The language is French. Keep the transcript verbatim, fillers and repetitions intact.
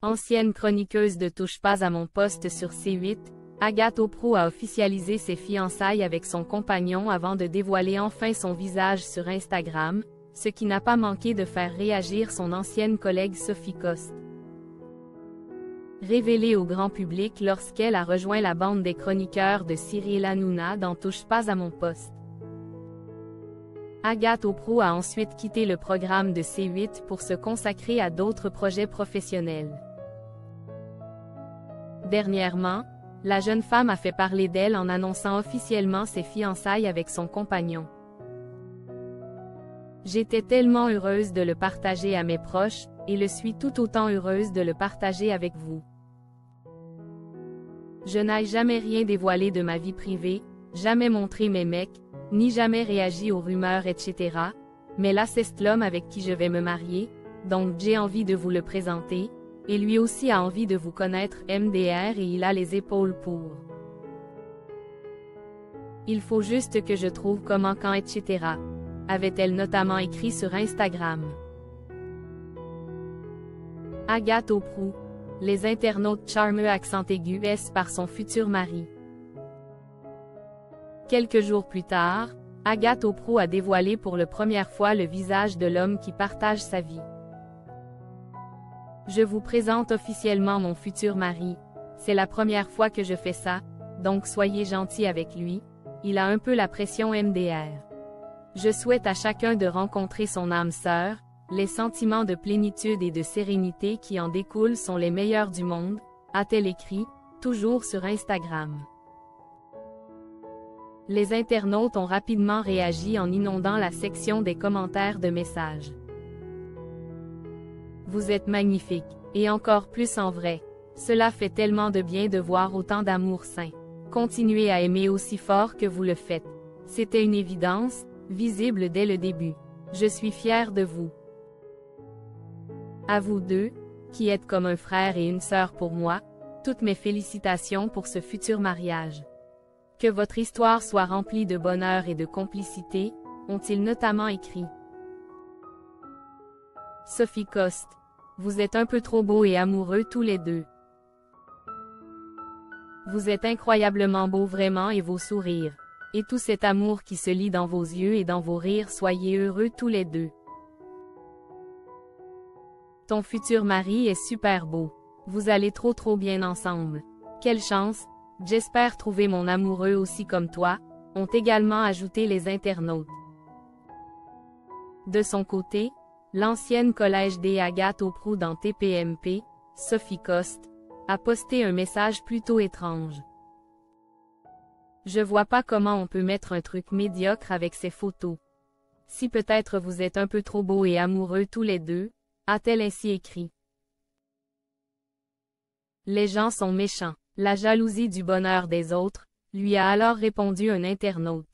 Ancienne chroniqueuse de Touche pas à mon poste sur C huit, Agathe Auproux a officialisé ses fiançailles avec son compagnon avant de dévoiler enfin son visage sur Instagram, ce qui n'a pas manqué de faire réagir son ancienne collègue Sophie Coste. Révélée au grand public lorsqu'elle a rejoint la bande des chroniqueurs de Cyril Hanouna dans Touche pas à mon poste. Agathe Auproux a ensuite quitté le programme de C huit pour se consacrer à d'autres projets professionnels. Dernièrement, la jeune femme a fait parler d'elle en annonçant officiellement ses fiançailles avec son compagnon. J'étais tellement heureuse de le partager à mes proches, et le suis tout autant heureuse de le partager avec vous. Je n'ai jamais rien dévoilé de ma vie privée, jamais montré mes mecs, ni jamais réagi aux rumeurs et cetera. Mais là c'est l'homme avec qui je vais me marier, donc j'ai envie de vous le présenter, et lui aussi a envie de vous connaître M D R et il a les épaules pour. Il faut juste que je trouve comment quand et cetera. Avait-elle notamment écrit sur Instagram. Agathe Auproux. Les internautes charmeux accent aigu S par son futur mari. Quelques jours plus tard, Agathe Auproux a dévoilé pour la première fois le visage de l'homme qui partage sa vie. Je vous présente officiellement mon futur mari. C'est la première fois que je fais ça, donc soyez gentils avec lui. Il a un peu la pression M D R. Je souhaite à chacun de rencontrer son âme sœur. Les sentiments de plénitude et de sérénité qui en découlent sont les meilleurs du monde, a-t-elle écrit, toujours sur Instagram. Les internautes ont rapidement réagi en inondant la section des commentaires de messages. Vous êtes magnifique, et encore plus en vrai. Cela fait tellement de bien de voir autant d'amour sain. Continuez à aimer aussi fort que vous le faites. C'était une évidence, visible dès le début. Je suis fière de vous. À vous deux, qui êtes comme un frère et une sœur pour moi, toutes mes félicitations pour ce futur mariage. Que votre histoire soit remplie de bonheur et de complicité, ont-ils notamment écrit. Sophie Coste. Vous êtes un peu trop beaux et amoureux tous les deux. Vous êtes incroyablement beaux vraiment et vos sourires. Et tout cet amour qui se lit dans vos yeux et dans vos rires, soyez heureux tous les deux. Ton futur mari est super beau. Vous allez trop trop bien ensemble. Quelle chance, j'espère trouver mon amoureux aussi comme toi, ont également ajouté les internautes. De son côté, l'ancienne collège des Agathe Auproux dans T P M P, Sophie Coste, a posté un message plutôt étrange. Je vois pas comment on peut mettre un truc médiocre avec ces photos. Si peut-être vous êtes un peu trop beaux et amoureux tous les deux, a-t-elle ainsi écrit. Les gens sont méchants. La jalousie du bonheur des autres, lui a alors répondu un internaute.